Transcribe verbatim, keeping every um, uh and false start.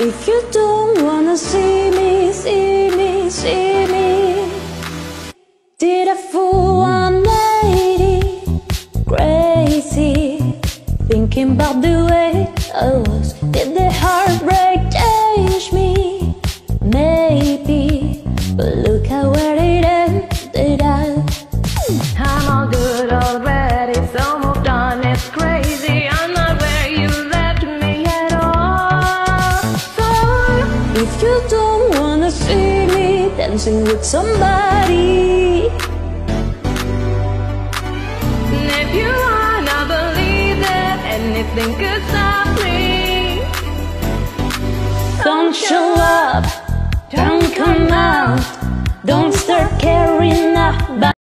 If you don't wanna see me, see me, see me, did I fool one lady? Crazy, thinking about the way I was. Did the heartbreak change me? Maybe, but look at where it ended up. I'm all good already, so moved on, it's crazy. I'm not where you left me at all. So if you don't wanna see me dancing with somebody